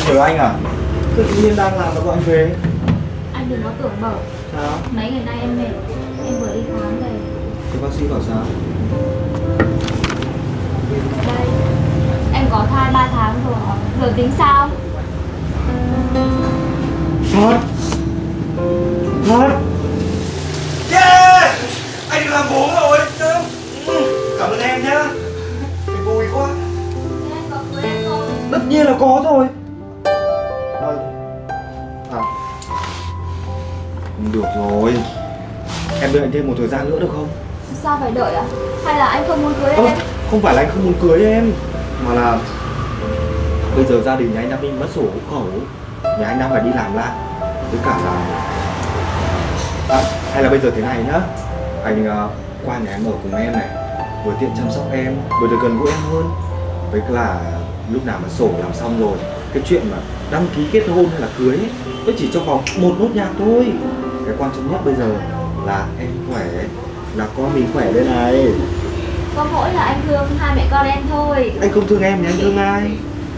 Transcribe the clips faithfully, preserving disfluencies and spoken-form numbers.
chờ anh à? Tự nhiên đang làm mà gọi anh về. Anh đừng có tưởng bở. Sao? Mấy ngày nay em mệt, em vừa đi khám về. Thế bác sĩ bảo sao? Đây, em có thai ba tháng rồi, giờ tính sao? Thật? Thật? Yeah! Anh được làm bố rồi. Cảm ơn em nhá. Mình vui quá. Thế anh có cưới em không? Tất nhiên là có rồi. Đây. À. Được rồi. Em đợi anh thêm một thời gian nữa được không? Sao phải đợi ạ? Hay là anh không muốn cưới Ơ, em? không phải là anh không muốn cưới em, mà là bây giờ gia đình nhà anh đang bị mất sổ hộ khẩu, nhà anh đang phải đi làm lại, với cả là à, hay là bây giờ thế này nhá, anh uh, qua nhà em ở cùng em này, vừa tiện chăm sóc em, vừa được gần gũi em hơn, với là lúc nào mà sổ làm xong rồi, cái chuyện mà đăng ký kết hôn hay là cưới ấy, nó chỉ trong vòng một nốt nhạc thôi. Cái quan trọng nhất bây giờ là em khỏe, là con mình khỏe đây này. Có mỗi là anh thương hai mẹ con em thôi. Anh không thương em thì anh thương ai?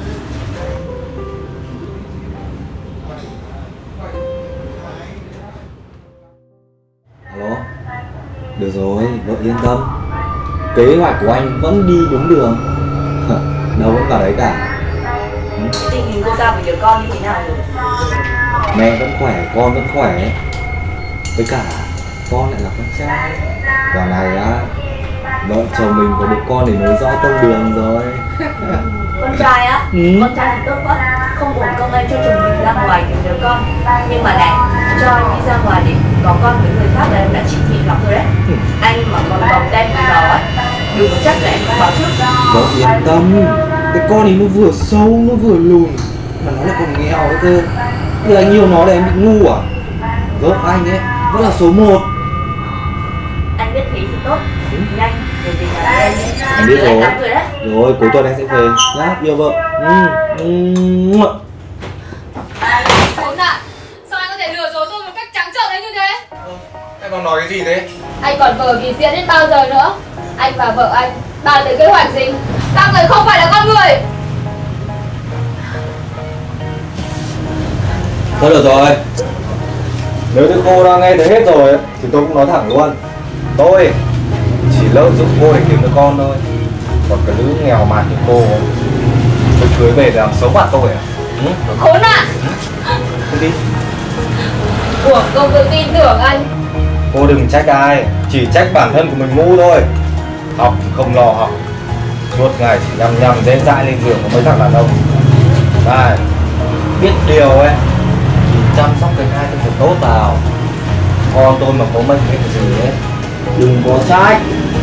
Alo. Được rồi, vợ yên tâm. Kế hoạch của anh vẫn đi đúng đường. Đâu vẫn vào đấy cả. Tình hình cô ta với đứa con như thế nào rồi? Mẹ vẫn khỏe, con vẫn khỏe. Với cả con lại là con trai. Và này á, vợ chồng mình có một con để nối rõ tông đường rồi. Con trai á? Ừ. Con trai thì tốt quá. Không uổng công anh cho chồng mình ra ngoài tìm đứa con. Nhưng mà này, cho anh đi ra ngoài để có con với người khác là em đã chịu nhịn lắm rồi đấy. Ừ. Anh mà còn vòng tay với nó ấy, đừng có chắc là em không báo trước. Vợ yên tâm, cái con này nó vừa sâu, nó vừa lùn, mà nó lại còn nghèo ấy cơ. Bây giờ anh yêu nó là em bị ngu à? Vợ anh ấy vẫn là số một. Anh biết thế thì tốt. Ừ. Nhanh, rồi về nhà em ấy. Anh biết rồi. Rồi, rồi cuối tuần anh sẽ về nhá, yêu vợ. Ừ. Ừ. Khốn nạn, sao anh có thể lừa dối tôi một cách trắng trợn đến như thế? Ờ, em còn nói cái gì thế? Anh còn vờ vì diễn đến bao giờ nữa? Anh và vợ anh bàn tới kế hoạch gì? Các người không phải là con người. Thôi được rồi. Nếu như cô đã nghe thấy hết rồi thì tôi cũng nói thẳng luôn. Tôi chỉ lợi dụng cô để kiếm đứa con thôi. Còn cái đứa nghèo mạt như cô, tôi cưới về để làm xấu mặt tôi à? Ừ? Khốn nạn. Không tin. Uổng công tôi tin tưởng anh. Cô đừng trách ai, chỉ trách bản thân của mình ngu thôi. Học không lo học, suốt ngày chỉ nhằm nhằm dễ dãi lên giường của mấy thằng đàn ông. Này, biết điều ấy thì chăm sóc cái thai cho thật tốt vào. Con tôi mà có mệnh hệ gì ấy, đừng có trách.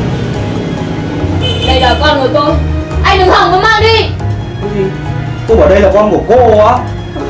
Đây là con của tôi, anh đừng hòng có mang đi. Cái gì? Tôi bảo đây là con của cô á?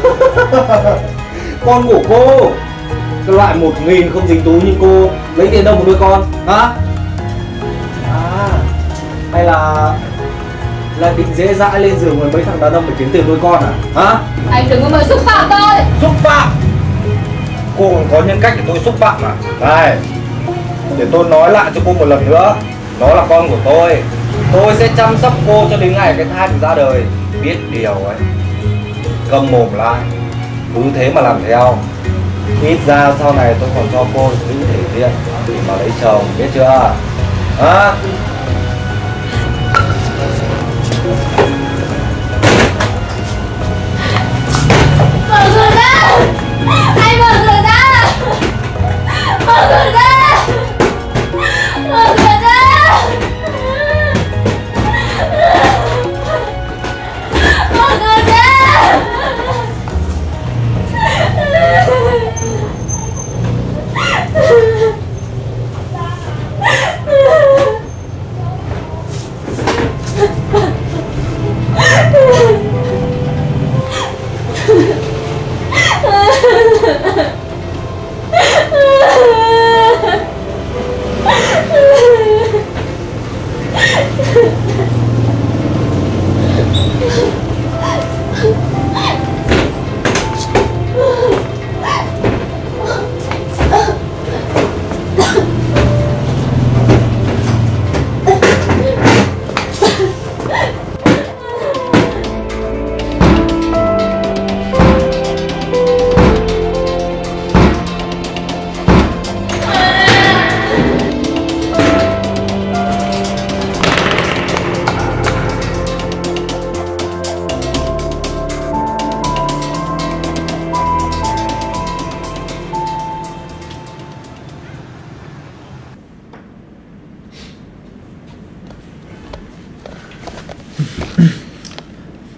Con của cô, cái loại một nghìn không dính túi như cô lấy tiền đâu mà nuôi con hả? À, hay là lại định dễ dãi lên giường với mấy thằng đàn ông để kiếm tiền nuôi con à? Hả? Anh đừng có mà xúc phạm tôi. Xúc phạm? Cô còn có nhân cách để tôi xúc phạm à? Này, để tôi nói lại cho cô một lần nữa, nó là con của tôi. Tôi sẽ chăm sóc cô cho đến ngày cái thai được ra đời. Biết điều ấy, câm mồm lại, cứ thế mà làm theo. Ít ra sau này tôi còn cho cô giữ thể diện để mà lấy chồng, biết chưa? Hả? Mở cửa ra! Anh mở cửa ra! Mở cửa ra! Mở cửa ra! Mở cửa ra!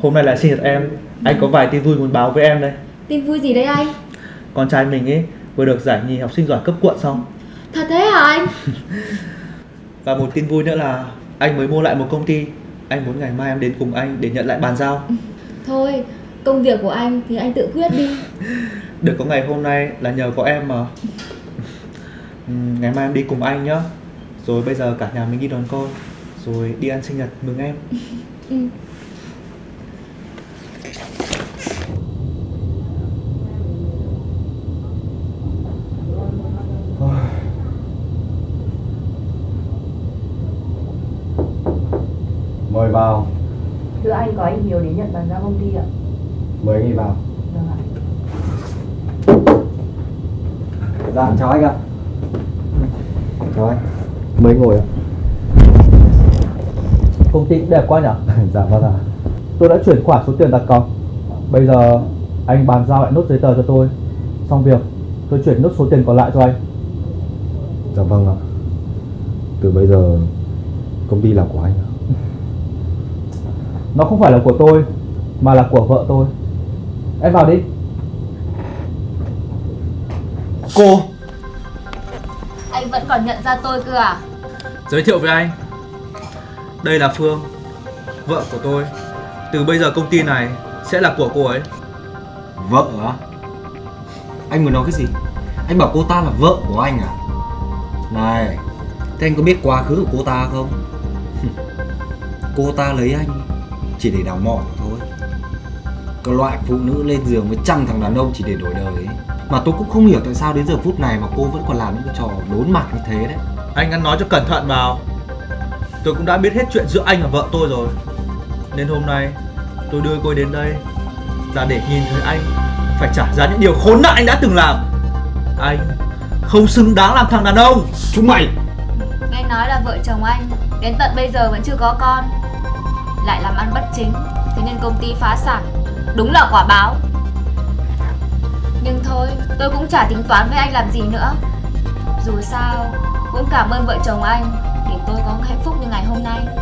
Hôm nay là sinh nhật em, anh có vài tin vui muốn báo với em đây. Tin vui gì đấy anh? Con trai mình ấy vừa được giải nhì học sinh giỏi cấp quận xong. Thật thế hả anh? Và một tin vui nữa là anh mới mua lại một công ty. Anh muốn ngày mai em đến cùng anh để nhận lại bàn giao. Thôi, công việc của anh thì anh tự quyết đi. Được có ngày hôm nay là nhờ có em mà. Ngày mai em đi cùng anh nhá. Rồi bây giờ cả nhà mình đi đón con, rồi đi ăn sinh nhật mừng em. Ừ. Mời vào. Thưa anh, có anh Hiếu đến nhận bàn giao công ty ạ. Mời anh đi vào. Vâng ạ. Dạ, chào anh ạ. Chào anh. Mời ngồi ạ. Công ty cũng đẹp quá nhỉ? Dạ vâng ạ. Tôi đã chuyển khoản số tiền đặt cọc. Bây giờ anh bàn giao lại nốt giấy tờ cho tôi. Xong việc tôi chuyển nốt số tiền còn lại cho anh. Dạ vâng ạ. Từ bây giờ công ty là của anh ạ. Nó không phải là của tôi, mà là của vợ tôi. Em vào đi. Cô. Anh vẫn còn nhận ra tôi cơ à? Giới thiệu với anh, đây là Phương, vợ của tôi. Từ bây giờ công ty này sẽ là của cô ấy. Vợ á? Anh muốn nói cái gì? Anh bảo cô ta là vợ của anh à? Này, thế anh có biết quá khứ của cô ta không? Cô ta lấy anh chỉ để đào mỏ thôi. Cái loại phụ nữ lên giường với trăm thằng đàn ông chỉ để đổi đời ấy. Mà tôi cũng không hiểu tại sao đến giờ phút này mà cô vẫn còn làm những cái trò đốn mặt như thế đấy. Anh ăn nói cho cẩn thận vào. Tôi cũng đã biết hết chuyện giữa anh và vợ tôi rồi. Nên hôm nay tôi đưa cô ấy đến đây là để nhìn thấy anh phải trả giá những điều khốn nạn anh đã từng làm. Anh không xứng đáng làm thằng đàn ông. Chúng mày! Nghe nói là vợ chồng anh đến tận bây giờ vẫn chưa có con, lại làm ăn bất chính, thế nên công ty phá sản. Đúng là quả báo. Nhưng thôi, tôi cũng chả tính toán với anh làm gì nữa. Dù sao cũng cảm ơn vợ chồng anh để tôi có hạnh phúc như ngày hôm nay.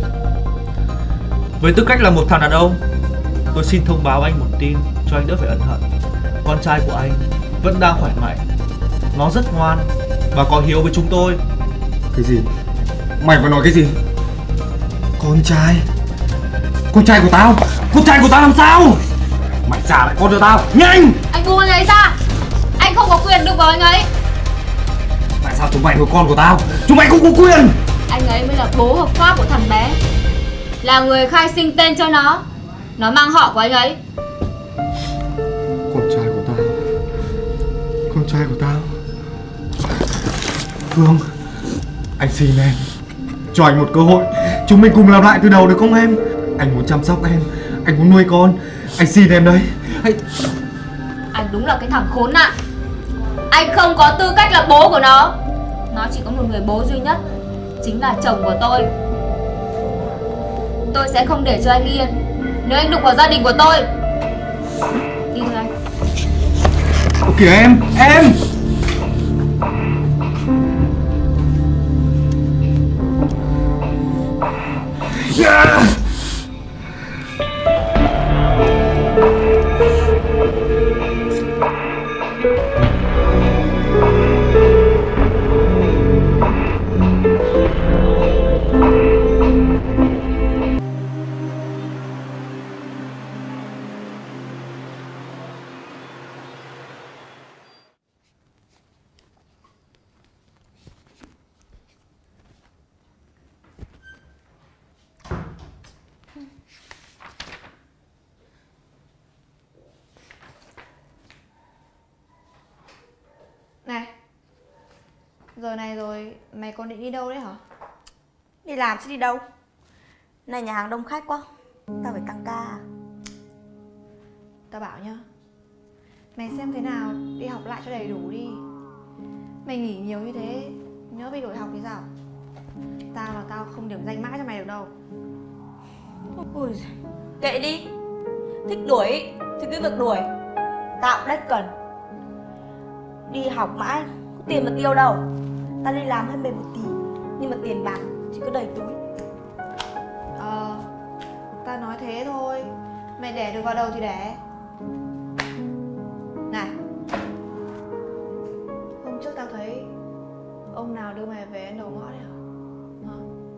Với tư cách là một thằng đàn ông, tôi xin thông báo anh một tin cho anh đỡ phải ân hận. Con trai của anh vẫn đang khỏe mạnh. Nó rất ngoan và có hiếu với chúng tôi. Cái gì? Mày vừa nói cái gì? Con trai? Con trai của tao? Con trai của tao làm sao? Mày trả lại con cho tao, nhanh! Anh buông anh ấy ra. Anh không có quyền đụng vào anh ấy. Tại sao chúng mày nuôi con của tao? Chúng mày không có quyền! Anh ấy mới là bố hợp pháp của thằng bé, là người khai sinh tên cho nó. Nó mang họ của anh ấy. Con trai của tao. Con trai của tao. Phương, anh xin em, cho anh một cơ hội. Chúng mình cùng làm lại từ đầu được không em? Anh muốn chăm sóc em, anh muốn nuôi con. Anh xin em đấy. Anh... Anh đúng là cái thằng khốn nạn. Anh không có tư cách là bố của nó. Nó chỉ có một người bố duy nhất, chính là chồng của tôi. Tôi sẽ không để cho anh yên nếu anh đụng vào gia đình của tôi. Đi thôi anh. Ồ kìa em, em! Yeah! Này, giờ này rồi mày còn định đi đâu đấy hả? Đi làm chứ đi đâu. Này nhà hàng đông khách quá, tao phải tăng ca. Tao bảo nhá, mày xem thế nào đi học lại cho đầy đủ đi. Mày nghỉ nhiều như thế, nhớ bị đổi học thì sao? Tao là tao không điểm danh mãi cho mày được đâu. Ôi giời, kệ đi. Thích đuổi thì cứ việc đuổi. Tao cũng đếch cần. Đi học mãi, có tiền mà tiêu đâu. Tao đi làm hơi mệt một tí, nhưng mà tiền bạc chỉ có đầy túi. Ờ, tao nói thế thôi, Mày đẻ được vào đâu thì đẻ. Này, hôm trước tao thấy ông nào đưa mày về đầu ngõ đấy hả? Hả?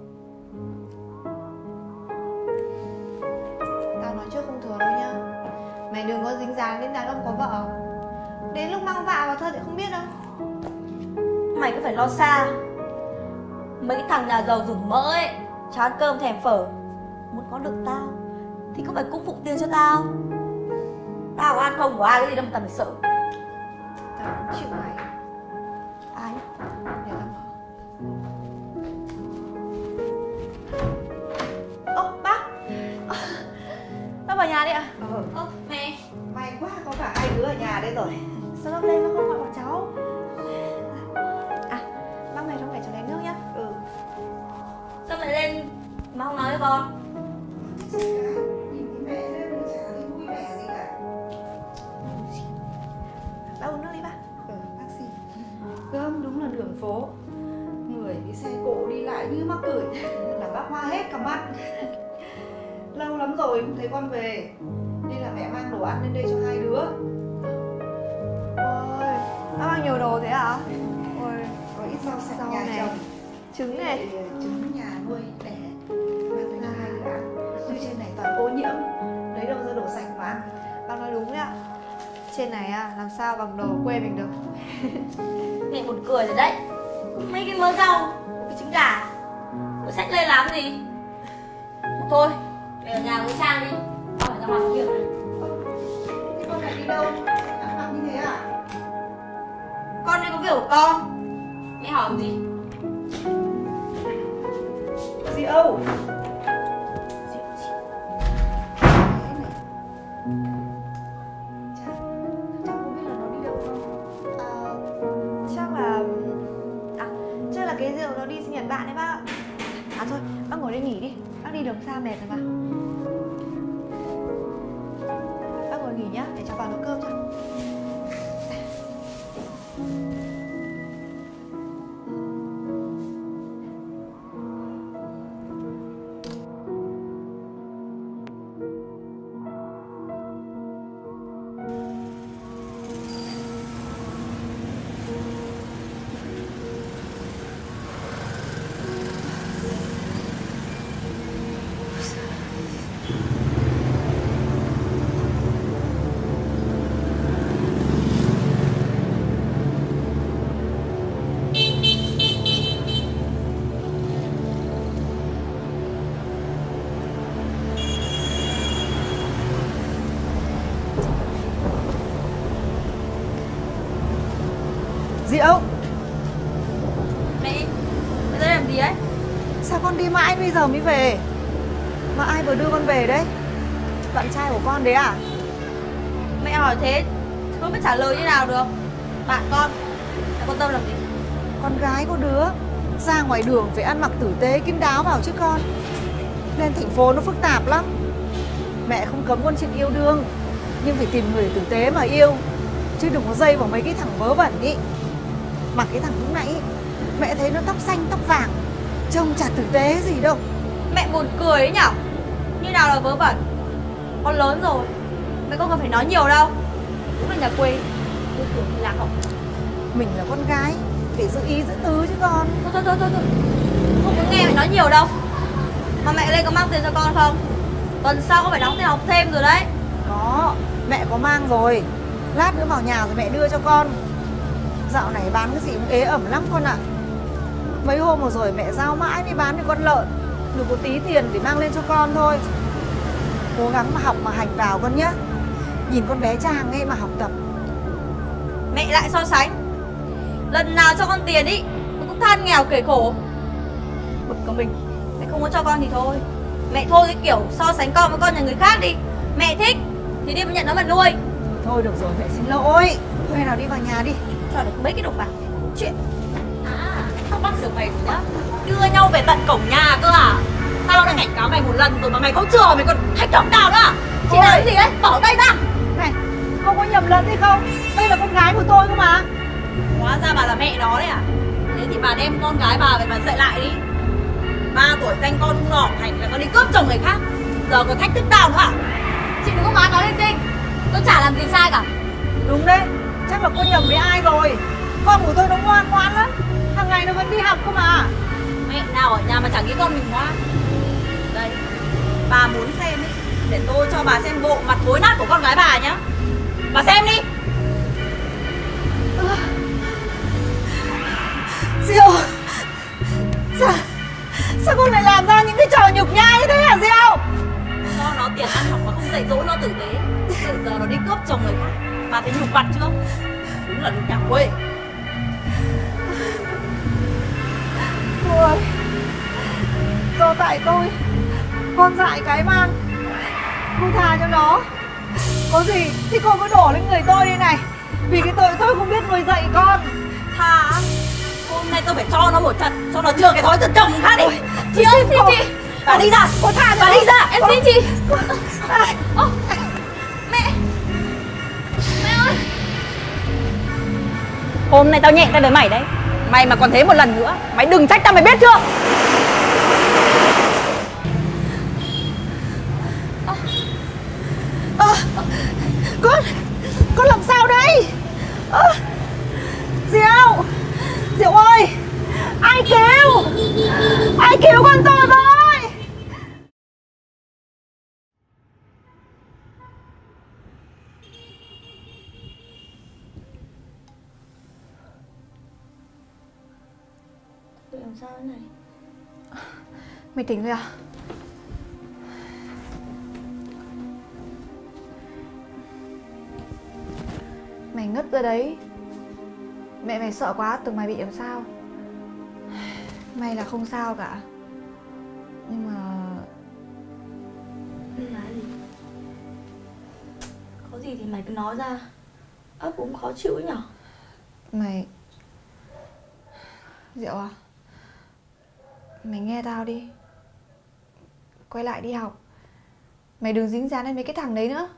Tao nói trước không thừa đâu nhá. Mày đừng có dính dáng đến đàn ông có vợ. Đến lúc mang vạ vào thân thì không biết đâu. Mày cứ phải lo xa. Mấy cái thằng nhà giàu rủng mỡ ấy, chán cơm thèm phở, muốn có được tao thì không phải cung phụng tiền cho tao. Tao có ăn không của ai cái gì đâu mà tao phải sợ. Tao cũng chịu mày. Ai? Để tao mở. Ơ, bác. Bác vào nhà đi ạ. Ờ, Ơ, mẹ. May quá có cả hai đứa ở nhà đây rồi. Sao bác lên bác không gọi bọn cháu? À, bác mày trong này cho lấy nước nhá. Ừ. Sao mẹ lên mà không nói với con? Nhìn thấy mẹ lên mình chả thấy vui vẻ gì cả. Bác uống nước đi bác. Ừ, bác sĩ. Gớm đúng là đường phố. Người đi xe cộ đi lại như mắc cười. Làm bác hoa hết cả mắt. Lâu lắm rồi không thấy con về, nên là mẹ mang đồ ăn lên đây cho hai đứa. Ôi, bác mang nhiều đồ thế hả? Ôi, Có ít rau sạch rau nhà này, trồng, trứng này. để trứng nhà nuôi đẻ, mang lên cho hai đứa ăn. Chứ trên này toàn ô nhiễm, lấy đâu ra đồ sạch mà ăn. Bác nói đúng đấy ạ. Trên này à, làm sao bằng đồ quê mình được. Mẹ buồn cười rồi đấy. Mấy cái mớ rau, cái trứng gà, có sách lên làm gì? Thôi, về ở nhà với Trang đi. Con phải ra ngoài có việc này. Thế con lại đi đâu? Ăn mặc như thế à? Con đi có việc của con. Mẹ hỏi làm gì? Gì Âu? Cháu có biết là nó đi đâu không? À, chắc là... À, chắc là cái rượu nó đi sinh nhật bạn đấy bác ạ. À thôi, bác ngồi đây nghỉ đi. Bác đi đường xa mệt rồi mà. Bác ngồi nghỉ nhá, để cháu vào nấu cơm cho. Gì Âu? Mẹ, mẹ ra làm gì đấy? Sao con đi mãi bây giờ mới về? Mà ai vừa đưa con về đấy? Bạn trai của con đấy à? Mẹ hỏi thế, không biết trả lời như nào được. Bạn con, mẹ quan tâm làm gì? Con gái có đứa ra ngoài đường phải ăn mặc tử tế kín đáo vào chứ con. Lên thành phố nó phức tạp lắm. Mẹ không cấm con chuyện yêu đương, nhưng phải tìm người tử tế mà yêu, chứ đừng có dây vào mấy cái thằng vớ vẩn ý. Mà cái thằng lúc nãy mẹ thấy nó tóc xanh tóc vàng, trông chả tử tế gì đâu. Mẹ buồn cười ấy nhở? Như nào là vớ vẩn? Con lớn rồi, mẹ không cần phải nói nhiều đâu. Cũng là nhà quê, tư tưởng thì lạc hậu. Mình là con gái, phải giữ ý giữ tứ chứ con. Thôi thôi thôi thôi, thôi. Không muốn nghe mẹ nói nhiều đâu. Mà mẹ lên có mang tiền cho con không? Tuần sau con phải đóng tiền học thêm rồi đấy. Có, mẹ có mang rồi. Lát nữa vào nhà rồi mẹ đưa cho con. Dạo này bán cái gì cũng ế ẩm lắm con ạ. Mấy hôm vừa rồi mẹ giao mãi mới bán được con lợn, được có tí tiền để mang lên cho con thôi. Cố gắng mà học mà hành vào con nhé. Nhìn con bé Trang ấy mà học tập. Mẹ lại so sánh. Lần nào cho con tiền ý, nó cũng than nghèo kể khổ. Bực cả mình. Mẹ không muốn cho con thì thôi. Mẹ thôi cái kiểu so sánh con với con nhà người khác đi. Mẹ thích thì đi nhận nó mà nuôi. Thôi được rồi, mẹ xin lỗi. Thôi nào đi vào nhà đi. Cho được mấy cái đồ bạc chuyện. À, thắc mắc được mày rồi nhá. Đưa nhau về tận cổng nhà cơ à? Tao đã cảnh cáo mày một lần rồi mà mày không chừa, mày còn thách thức tao nữa à? Chị nói cái gì đấy? Bỏ tay ra. Này, con có nhầm lẫn gì không? Đây là con gái của tôi cơ mà. Hóa ra bà là mẹ nó đấy à? Thế thì bà đem con gái bà về bà dạy lại đi. Ba tuổi danh con không đỏ thành là con đi cướp chồng người khác. Giờ còn thách thức tao nữa à? Chị đừng có má nói linh tinh. Tôi chả làm gì sai cả. Đúng đấy, chắc là cô nhầm với ai rồi. Con của tôi nó ngoan ngoan lắm, hàng ngày nó vẫn đi học cơ mà. Mẹ nào ở nhà mà chẳng nghĩ con mình ngoan. Đây, bà muốn xem ấy, để tôi cho bà xem bộ mặt thối nát của con gái bà nhá. Bà xem đi. À, Diệu, sao, sao con lại làm ra những cái trò nhục nhã như thế hả Diệu? Cho nó tiền ăn học mà không dạy dỗ nó tử tế, để giờ nó đi cướp chồng người khác. Bà thấy nhục mặt chưa? Đúng là nhục nhã quê. Cô ơi, do tại tôi, con dại cái mang, cô tha cho nó. Có gì thì cô cứ đổ lên người tôi đây này, vì cái tội tôi không biết nuôi dạy con. Tha, hôm nay tôi phải cho nó một trận, cho nó chừa cái thói giật chồng khác đi. Chị ơi, chị, chị. Bà đi ra, Cô tha cho bà nó. đi ra. Em xin chị. Ô, mẹ. Mẹ ơi. Hôm nay tao nhẹn tay với mày đấy. Mày mà còn thế một lần nữa, mày đừng trách tao, mày biết chưa? À, con, con làm sao đây? À, Diệu, Diệu ơi, ai cứu, ai cứu con tôi với? Tôi làm sao thế này? Mày tỉnh rồi à? Mày ngất ra đấy. Mẹ mày sợ quá tưởng mày bị làm sao. May là không sao cả. Nhưng mà... Nhưng mà gì? Có gì thì mày cứ nói ra. Ấp cũng khó chịu ấy nhở? Mày... Diệu à, mày nghe tao đi. Quay lại đi học. Mày đừng dính dáng đến mấy cái thằng đấy nữa.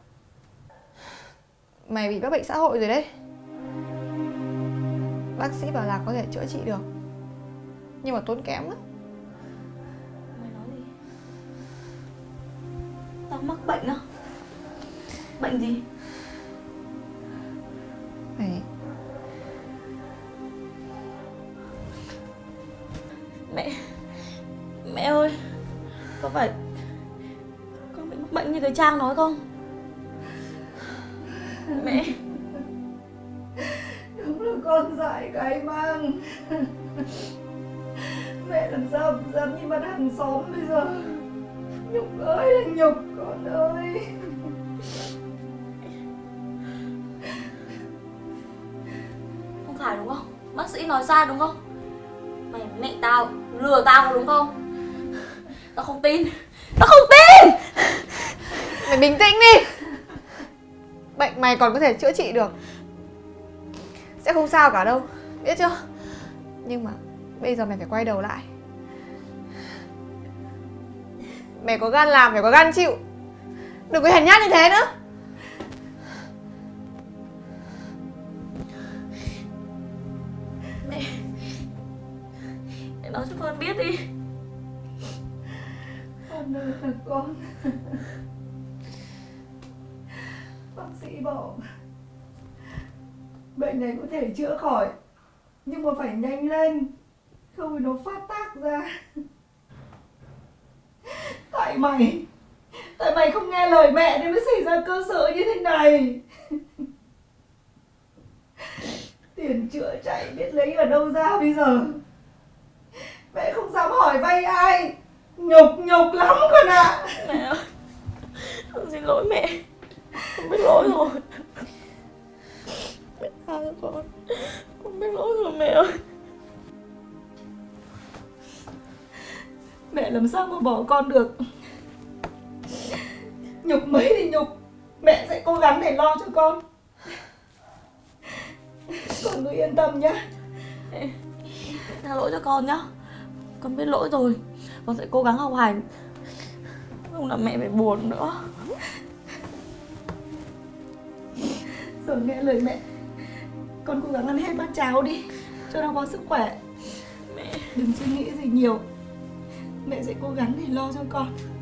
Mày bị mắc bệnh xã hội rồi đấy. Bác sĩ bảo là có thể chữa trị được, nhưng mà tốn kém lắm. Mày nói gì? Tao mắc bệnh à? Bệnh gì? Mày... Mẹ... Mẹ ơi, có phải con bị mắc bệnh như cái Trang nói không? Mẹ... Đúng là con dại cái mang. Mẹ làm sao dám như mặt hàng xóm bây giờ. Nhục ơi là nhục con ơi. Không phải đúng không? Bác sĩ nói sai đúng không? Mày với mẹ tao lừa tao đúng không? Tao không tin. Tao không tin. Mày bình tĩnh đi. Bệnh mày còn có thể chữa trị được. Sẽ không sao cả đâu, biết chưa? Nhưng mà bây giờ mày phải quay đầu lại. Mày có gan làm, phải có gan chịu. Đừng có hèn nhát như thế nữa. Mẹ... Mẹ nói cho con biết đi. Con ơi là con. Bác sĩ bảo bệnh này có thể chữa khỏi, nhưng mà phải nhanh lên, không thì nó phát tác ra. Tại mày, tại mày không nghe lời mẹ nên mới xảy ra cơ sự như thế này. Tiền chữa chạy biết lấy ở đâu ra bây giờ. Mẹ không dám hỏi vay ai. Nhục nhục lắm con ạ. À. Mẹ ơi, con xin lỗi mẹ. Con biết lỗi rồi. Mẹ tha cho con. Con biết lỗi rồi mẹ ơi. Mẹ làm sao mà bỏ con được. Nhục mấy thì nhục, mẹ sẽ cố gắng để lo cho con. Con cứ yên tâm nhá. Mẹ tha lỗi cho con nhá. Con biết lỗi rồi. Con sẽ cố gắng học hành, không làm mẹ phải buồn nữa. Rồi nghe lời mẹ, con cố gắng ăn hết bát cháo đi cho nó có sức khỏe. Mẹ đừng suy nghĩ gì nhiều, mẹ sẽ cố gắng để lo cho con.